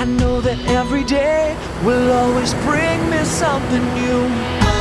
I know that every day will always bring me something new.